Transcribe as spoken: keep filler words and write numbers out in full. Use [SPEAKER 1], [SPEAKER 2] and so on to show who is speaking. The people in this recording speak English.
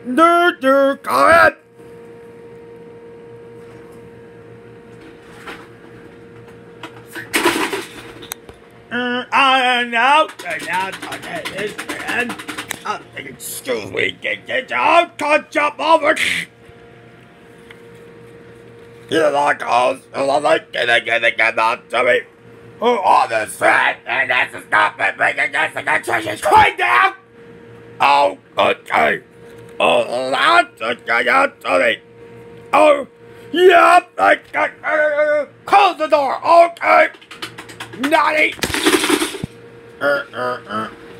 [SPEAKER 1] Do do go ahead. Uh, I'm out and out on this man. Uh, excuse me, get get out, can't jump over. You like us, you like getting getting get out to me. Oh, all this fat and that's a stop it, making this and that trash is going down. Oh, okay. Oh, that's a get out to me. Oh, yep, I got uh, close the door, okay. Naughty. Uh, uh, uh.